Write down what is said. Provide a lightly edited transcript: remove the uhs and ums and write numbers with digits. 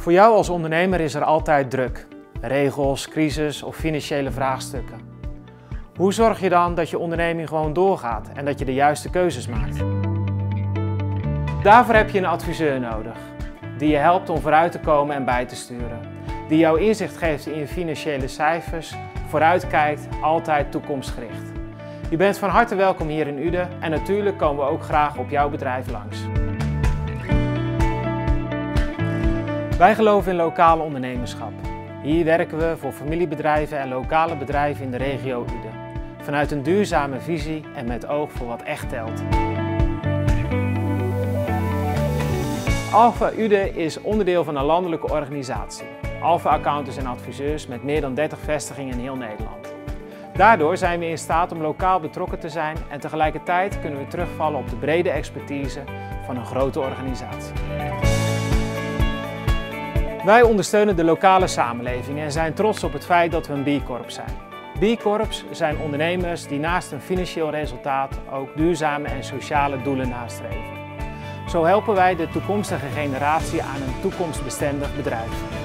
Voor jou als ondernemer is er altijd druk. Regels, crisis of financiële vraagstukken. Hoe zorg je dan dat je onderneming gewoon doorgaat en dat je de juiste keuzes maakt? Daarvoor heb je een adviseur nodig, die je helpt om vooruit te komen en bij te sturen. Die jou inzicht geeft in je financiële cijfers, vooruitkijkt, altijd toekomstgericht. Je bent van harte welkom hier in Uden en natuurlijk komen we ook graag op jouw bedrijf langs. Wij geloven in lokaal ondernemerschap. Hier werken we voor familiebedrijven en lokale bedrijven in de regio Uden. Vanuit een duurzame visie en met oog voor wat echt telt. Alpha Uden is onderdeel van een landelijke organisatie. Alpha Accountants en Adviseurs met meer dan 30 vestigingen in heel Nederland. Daardoor zijn we in staat om lokaal betrokken te zijn en tegelijkertijd kunnen we terugvallen op de brede expertise van een grote organisatie. Wij ondersteunen de lokale samenleving en zijn trots op het feit dat we een B Corp zijn. B Corps zijn ondernemers die naast een financieel resultaat ook duurzame en sociale doelen nastreven. Zo helpen wij de toekomstige generatie aan een toekomstbestendig bedrijf.